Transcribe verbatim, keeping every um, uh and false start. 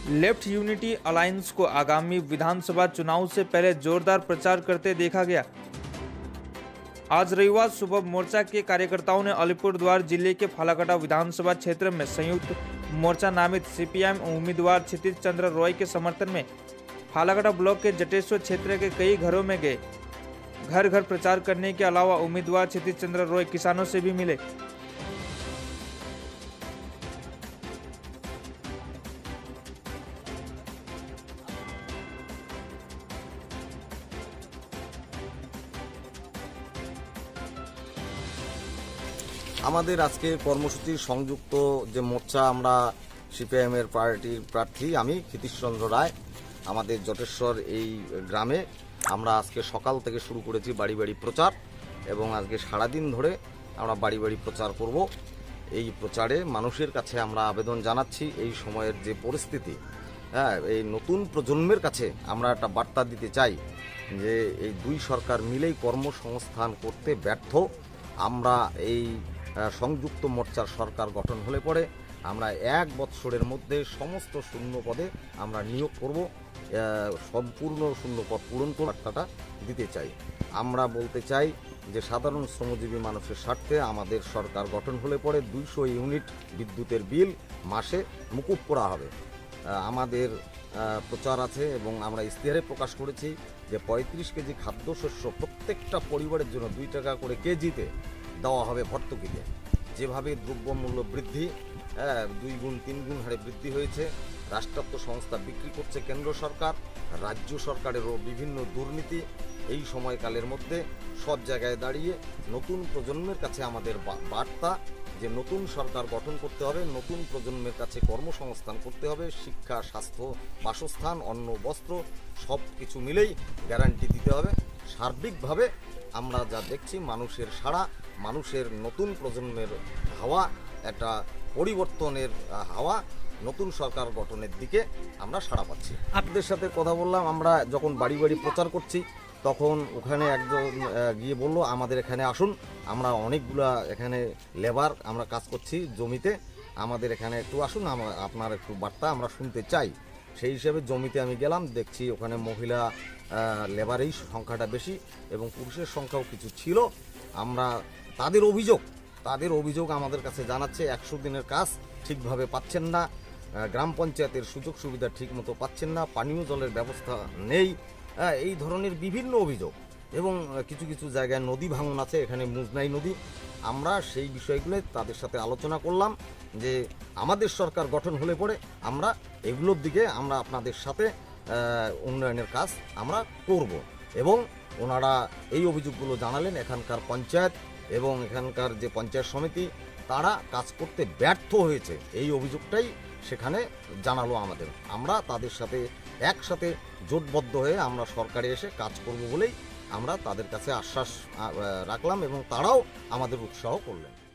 Left unity alliance को आगामी विधानसभा चुनाव से पहले जोरदार प्रचार करते देखा गया। आज रविवार सुबह मोर्चा के कार्यकर्ताओं ने अलीपुरद्वार जिले के फालाकाटा विधानसभा क्षेत्र में संयुक्त मोर्चा नामित सीपीएम उम्मीदवार क्षितिज चंद्र रॉय के समर्थन में फालाकाटा ब्लॉक के जटेश्वर क्षेत्र के कई घरों में गए। घर घर प्रचार करने के अलावा उम्मीदवार क्षितिज चंद्र रॉय किसानों से भी मिले। আমাদের আজকে কর্মসূচির সংযুক্ত যে মোর্চা আমরা সিপিআইএম এর পার্টির প্রার্থী আমি ক্ষিতিজ চন্দ্র রায় আমাদের জটেশ্বর এই গ্রামে আমরা আজকে সকাল থেকে শুরু করেছি বাড়ি বাড়ি প্রচার এবং আজকে সারাদিন ধরে আমরা বাড়ি বাড়ি প্রচার করব। এই প্রচারে মানুষের কাছে আমরা আবেদন জানাচ্ছি এই সময়ের যে পরিস্থিতি, হ্যাঁ, এই নতুন প্রজন্মের কাছে আমরা একটা বার্তা দিতে চাই যে এই দুই সরকার মিলেই কর্মসংস্থান করতে ব্যর্থ। আমরা এই সংযুক্ত মোর্চার সরকার গঠন হলে পরে আমরা এক বৎসরের মধ্যে সমস্ত শূন্য পদে আমরা নিয়োগ করব, সম্পূর্ণ শূন্য পদ পূরণ করে বার্তাটা দিতে চাই। আমরা বলতে চাই যে সাধারণ শ্রমজীবী মানুষের স্বার্থে আমাদের সরকার গঠন হলে পরে দুইশো ইউনিট বিদ্যুতের বিল মাসে মুকুব করা হবে। আমাদের প্রচার আছে এবং আমরা ইশতেহারে প্রকাশ করেছি যে পঁয়ত্রিশ কেজি খাদ্যশস্য প্রত্যেকটা পরিবারের জন্য দুই টাকা করে কেজিতে দেওয়া হবে ভর্তুকিতে। যেভাবে দ্রব্যমূল্য বৃদ্ধি দুই গুণ তিন গুণ হারে বৃদ্ধি হয়েছে, রাষ্ট্রায়ত্ত সংস্থা বিক্রি করছে কেন্দ্র সরকার, রাজ্য সরকারেরও বিভিন্ন দুর্নীতি, এই সময়কালের মধ্যে সব জায়গায় দাঁড়িয়ে নতুন প্রজন্মের কাছে আমাদের বার্তা যে নতুন সরকার গঠন করতে হবে, নতুন প্রজন্মের কাছে কর্মসংস্থান করতে হবে, শিক্ষা, স্বাস্থ্য, বাসস্থান, অন্ন, বস্ত্র সব কিছু মিলেই গ্যারান্টি দিতে হবে। সার্বিকভাবে আমরা যা দেখছি মানুষের সাড়া, মানুষের নতুন প্রজন্মের হাওয়া, একটা পরিবর্তনের হাওয়া, নতুন সরকার গঠনের দিকে আমরা সাড়া পাচ্ছি। আপনাদের সাথে কথা বললাম, আমরা যখন বাড়ি বাড়ি প্রচার করছি তখন ওখানে একজন গিয়ে বলল আমাদের এখানে আসুন, আমরা অনেকগুলা এখানে লেবার আমরা কাজ করছি জমিতে, আমাদের এখানে একটু আসুন, আপনার একটু বার্তা আমরা শুনতে চাই। সেই হিসেবে জমিতে আমি গেলাম, দেখছি ওখানে মহিলা লেবারেই সংখ্যাটা বেশি এবং পুরুষের সংখ্যাও কিছু ছিল। আমরা তাদের অভিযোগ তাদের অভিযোগ আমাদের কাছে জানাচ্ছে একশো দিনের কাজ ঠিকভাবে পাচ্ছেন না, গ্রাম পঞ্চায়েতের সুযোগ সুবিধা ঠিক মতো পাচ্ছেন না, পানীয় জলের ব্যবস্থা নেই, এই ধরনের বিভিন্ন অভিযোগ এবং কিছু কিছু জায়গায় নদী ভাঙন আছে, এখানে মুজনাই নদী। আমরা সেই বিষয়গুলো তাদের সাথে আলোচনা করলাম যে আমাদের সরকার গঠন হলে পরে আমরা এগুলোর দিকে আমরা আপনাদের সাথে উন্নয়নের কাজ আমরা করব এবং ওনারা এই অভিযোগগুলো জানালেন। এখানকার পঞ্চায়েত এবং এখানকার যে পঞ্চায়েত সমিতি তারা কাজ করতে ব্যর্থ হয়েছে, এই অভিযোগটাই সেখানে জানালো আমাদের। আমরা তাদের সাথে একসাথে জোটবদ্ধ হয়ে আমরা সরকারে এসে কাজ করব বলেই আমরা তাদের কাছে আশ্বাস রাখলাম এবং তারাও আমাদের উৎসাহ করলেন।